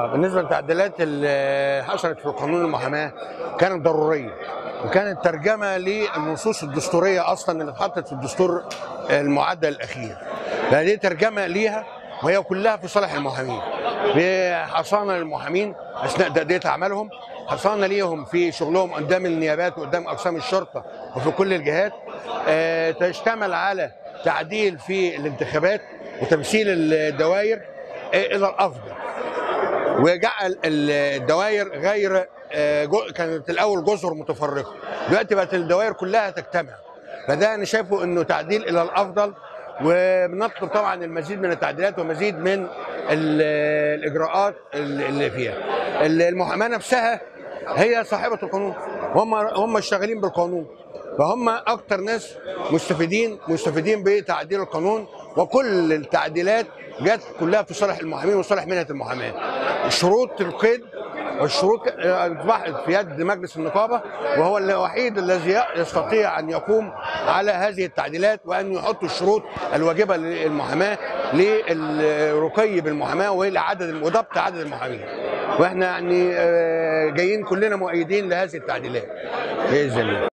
بالنسبه للتعديلات اللي حصلت في قانون المحاماه كانت ضروريه، وكانت ترجمه للنصوص الدستوريه اصلا اللي اتحطت في الدستور المعدل الاخير. فدي ترجمه ليها وهي كلها في صالح المحامين، بحصانه للمحامين اثناء تاديه اعمالهم، حصانه ليهم في شغلهم قدام النيابات وقدام اقسام الشرطه وفي كل الجهات. تشتمل على تعديل في الانتخابات وتمثيل الدوائر الى الافضل، وجعل الدوائر غير كانت الاول جزر متفرقه، دلوقتي بقت الدوائر كلها تجتمع. فده انا شايفه انه تعديل الى الافضل، وبنطلب طبعا المزيد من التعديلات ومزيد من الاجراءات اللي فيها. المحاماه نفسها هي صاحبه القانون، هم الشغالين بالقانون، فهم اكتر ناس مستفيدين بتعديل القانون، وكل التعديلات جت كلها في صالح المحامين وصالح مهنه المحاماه. شروط القيد والشروط اصبحت في يد مجلس النقابه، وهو الوحيد الذي يستطيع ان يقوم على هذه التعديلات وان يحط الشروط الواجبه للمحاماه للرقي بالمحاماه وضبط عدد المحامين. واحنا يعني جايين كلنا مؤيدين لهذه التعديلات باذن الله.